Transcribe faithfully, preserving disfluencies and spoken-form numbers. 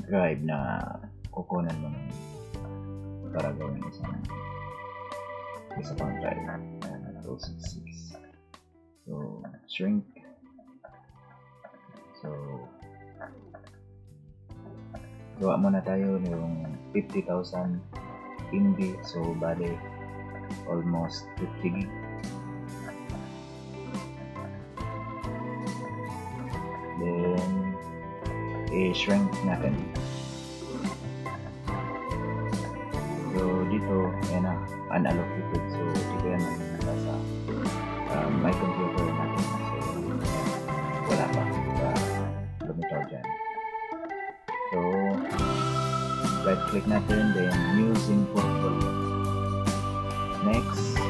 drive na kukunan mo ng para gawin isang isa pang drive na two sixty-six. So shrink. So gawa muna tayo yung fifty thousand M B, so bali almost fifty gig. Then i-shrink natin. So dito yan na, unallocated, so dito yan nasa sa um, my computer natin, so wala pa sa lumitaw dyan. So right click natin, then use in portfolio. Next,